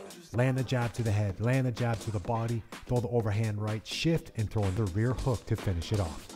Land the jab to the head, land the jab to the body, throw the overhand right, shift, and throw in the rear hook to finish it off.